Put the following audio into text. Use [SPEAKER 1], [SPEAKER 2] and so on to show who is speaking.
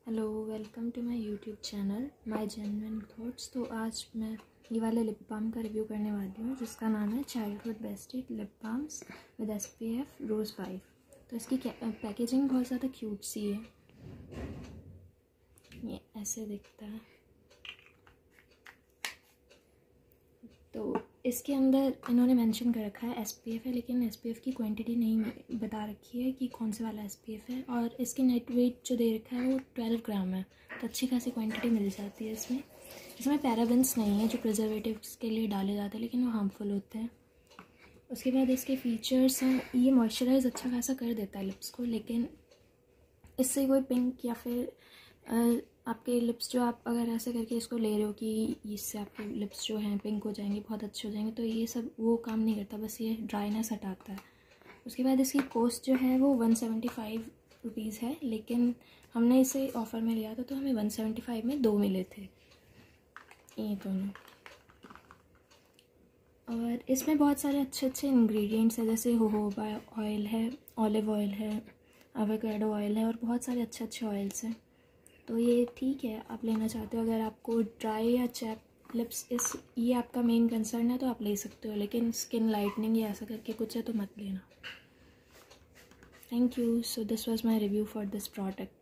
[SPEAKER 1] Hello, welcome to my YouTube channel my genuine thoughts. तो आज मैं ये वाले लिप बाम का रिव्यू करने वाली हूँ जिसका नाम है childhood bested lip balms with SPF rose 5। तो इसकी पैकेजिंग बहुत ज़्यादा क्यूट सी है। ये ऐसे दिखता है। तो इसके अंदर इन्होंने मेंशन कर रखा है SPF है, लेकिन SPF की क्वांटिटी नहीं बता रखी है कि कौन से वाला SPF है। और इसकी नेट वेट जो दे रखा है वो 12 ग्राम है, तो अच्छी खासी क्वांटिटी मिल जाती है इसमें। इसमें पैराबेंस नहीं है जो प्रिजर्वेटिव्स के लिए डाले जाते हैं, लेकिन वो हार्मफुल होते हैं। उसके बाद इसके फीचर्स हैं, ये मॉइस्चराइज अच्छा खासा कर देता है लिप्स को, लेकिन इससे कोई पिंक या फिर आपके लिप्स जो आप अगर ऐसे करके इसको ले रहे हो कि इससे आपके लिप्स जो हैं पिंक हो जाएंगे, बहुत अच्छे हो जाएंगे, तो ये सब वो काम नहीं करता, बस ये ड्राइनेस हटाता है। उसके बाद इसकी कॉस्ट जो है वो 175 रुपीज़ है, लेकिन हमने इसे ऑफ़र में लिया था तो हमें 175 में 2 मिले थे ये दोनों। और इसमें बहुत सारे अच्छे अच्छे इंग्रेडिएंट्स हैं, जैसे जोजोबा ऑयल है, ऑलिव ऑयल है, एवोकाडो ऑयल है और बहुत सारे अच्छे अच्छे ऑयल्स हैं। तो ये ठीक है, आप लेना चाहते हो। अगर आपको ड्राई या चैप लिप्स ये आपका मेन कंसर्न है तो आप ले सकते हो, लेकिन स्किन लाइटनिंग या ऐसा करके कुछ है तो मत लेना। Thank you. So this was my review for this product.